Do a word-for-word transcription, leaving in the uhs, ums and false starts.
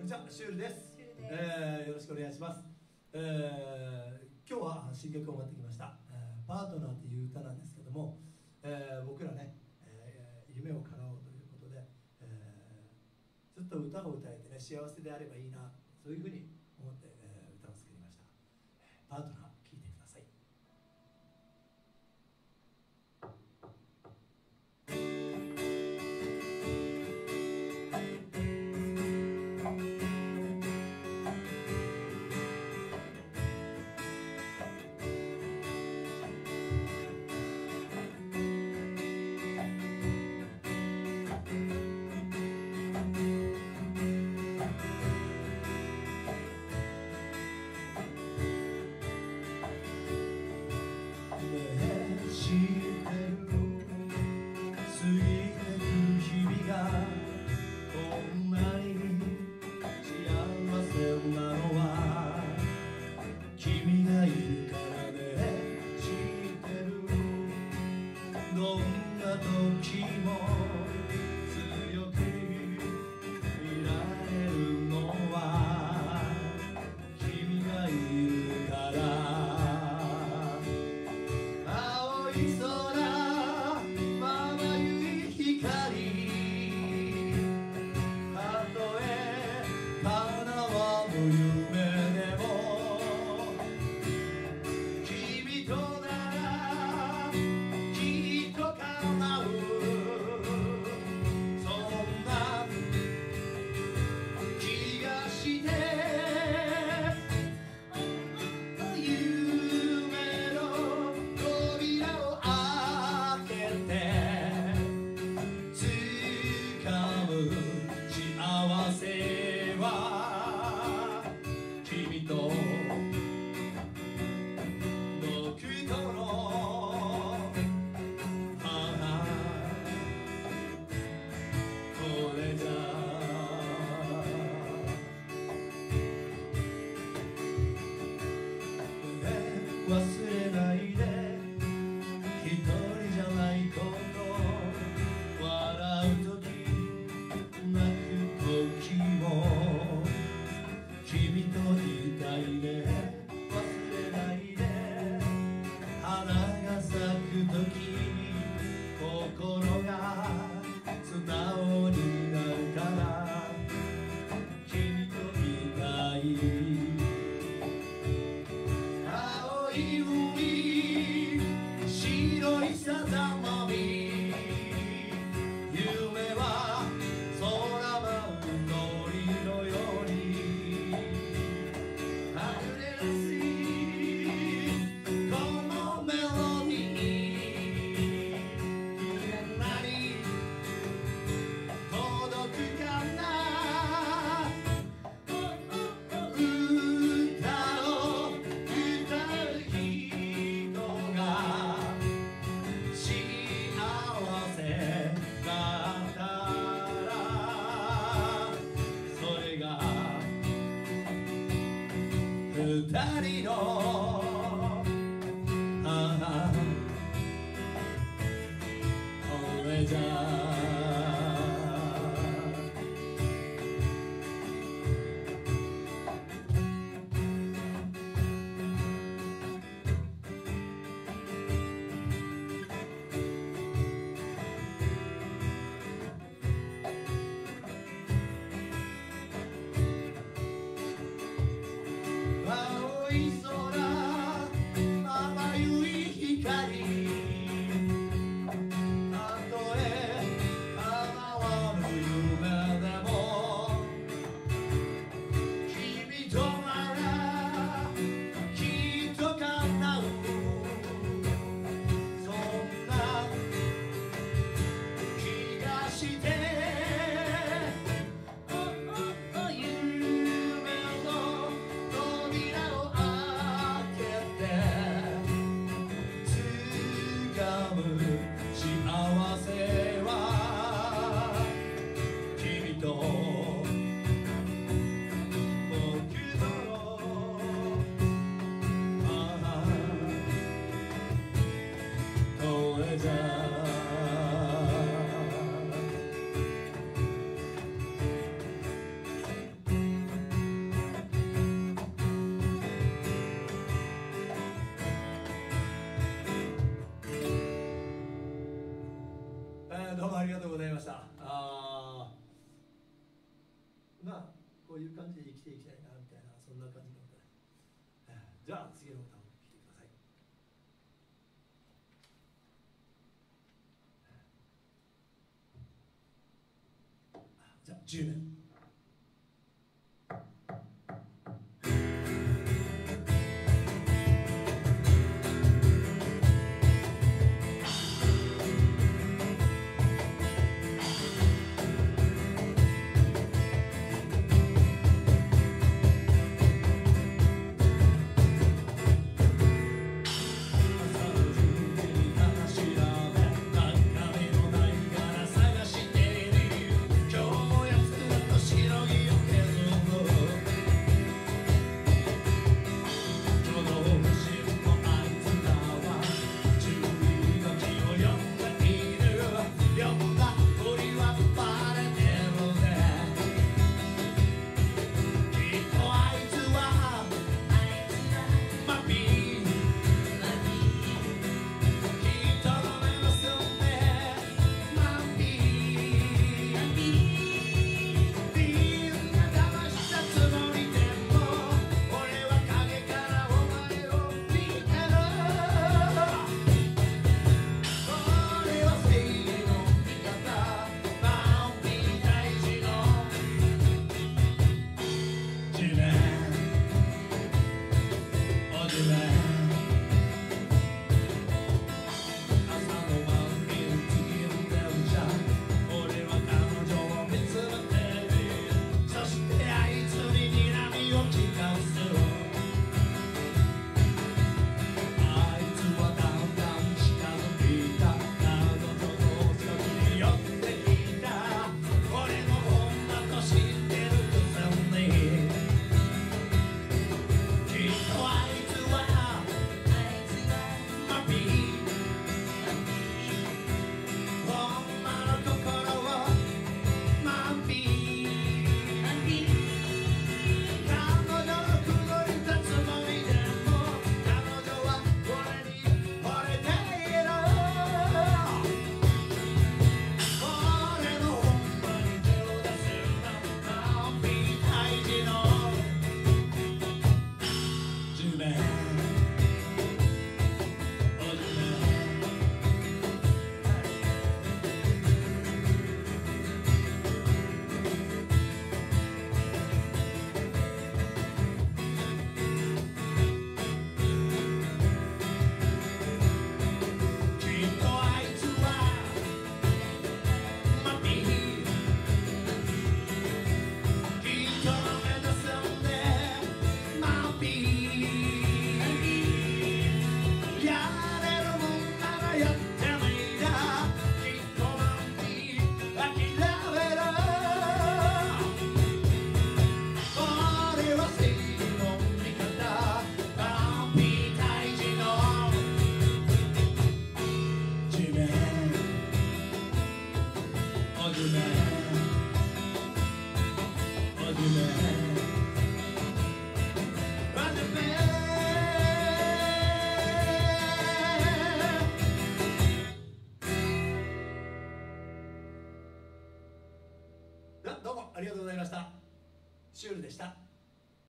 にちは、シュールです。 シュールです。 えー、よろしくお願いします。えー、今日は新曲を持ってきました、えー、パートナーという歌なんですけども、えー、僕らね、えー、夢を叶おうということで、えー、ずっと歌を歌えてね、幸せであればいいな、そういうふうに思って、えー、歌を作りました。パートナー、聴いてください。知ってる過ぎてく日々がこんなに幸せなのは君がいるからね。知ってるどんな時も強くいられるのは君がいるから夢でも君とならきっと叶うそんな気がして夢の扉を開けて掴む幸せは君と僕との花これじゃ忘れないで一人じゃないこと笑う時泣く時も君といたいね。忘れないで花が咲く時心が素直になるから君といたい。青い海白いさざ波夢は空舞う鳥のように溢れ出すこのメロディーみんなに届くかな。歌を歌う人が幸せだったらそれが二人の花これじゃ青い空まばゆい光たとえ叶わぬ夢でも君とならきっと叶うそんな気がして夢の扉を開ありがとうございました。あまあこういう感じで生きていきたいなみたいな、そんな感じの歌です。じゃあ次の歌を聴いてください。じゃあじゅうねん。どうもありがとうございました。シュールでした。